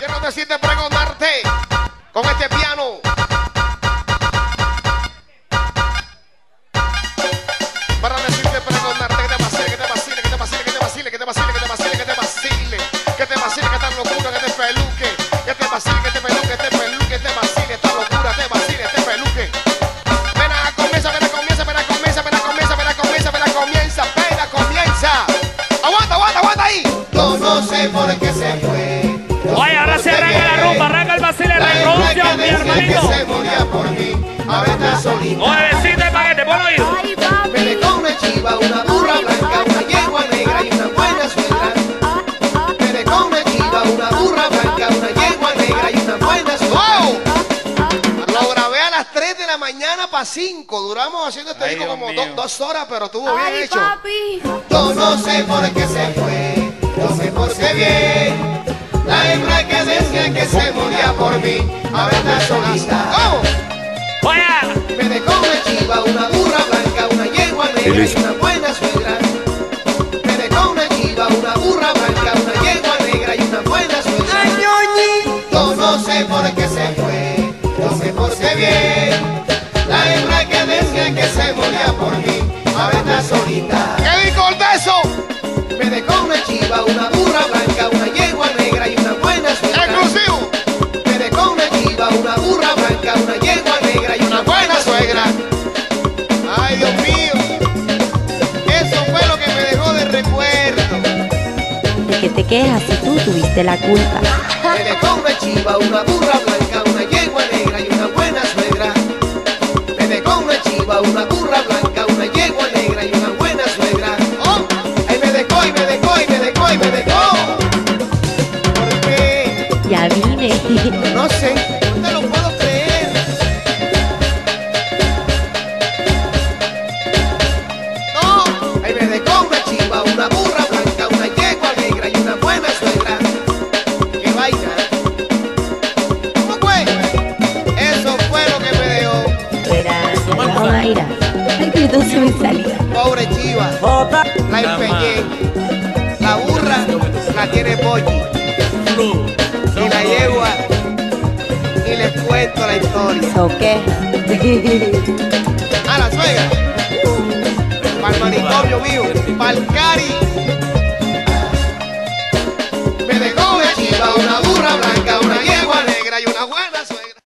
Que no necesites pregonarte con este piano. Para decirte pregonarte que te vacile, que te vacile, que te vacile, que te vacile, que te vacile, que te vacile, que te vacile, que te vacile, que esta locura, que te peluque, que te vacile, que te peluque, que te peluque, que te vacile, esta locura, te vacile, te peluque. Pena comienza, pena comienza, pena comienza, pena comienza, pena comienza, pena comienza, pena comienza. Aguanta, aguanta, aguanta ahí. Yo no sé por qué se fue. Oye, ahora se arranca la rumba, arranca el vacile, renuncio, mi hermanito. Oye, decide el paquete, pon oído. Me dejó una chiva, una burra blanca, una yegua negra y una buena suegra. Me dejó una chiva, una burra blanca, una yegua negra y una buena suegra. Lo grabé a las 3 de la mañana para 5. Duramos haciendo este disco como 2 horas, pero estuvo bien hecho. Papi. Yo no sé por qué se fue, no sé por qué bien. La hembra que decía que se moría por mí, ahora está solita. Oye, Me dejó una chiva, una burra blanca, una yegua negra y una buena suegra. Me dejó una chiva, una burra blanca, una yegua negra y una buena suegra. Yo no sé por qué se fue, no sé por qué bien. La hembra que decía que se moría por mí, ahora está solita. ¿Qué dijo el beso? Me dejó una chiva, una burra blanca, una yegua negra y una buena suegra. ¡Exclusivo! Me dejó una chiva, una burra blanca, una yegua negra y una buena suegra. Ay, Dios mío. Eso fue lo que me dejó de recuerdo. De que te quejas si tú tuviste la culpa. Me dejó una chiva, una burra blanca, una yegua negra y una buena suegra. Me dejó una chiva, una burra blanca, una yegua negra y una buena suegra. ¡Oh! Ay, me dejó y me dejó y me dejó y me dejó. ¿Por qué? Ya vine. No sé, no te lo puedo creer. No, ahí me dejó una chiva, una burra blanca, una yegua negra y una buena suegra. ¡Qué vaina! ¿Cómo fue? Eso fue lo que me dejó. Era Mayra. Ay, que todo se me salía. Pobre chiva, la empeñé. La burra la tiene Polly. Y la yegua, y les cuento la historia. ¿So qué? A la suegra, para el manicomio mío, para el cari. Me dejó una chiva, una burra.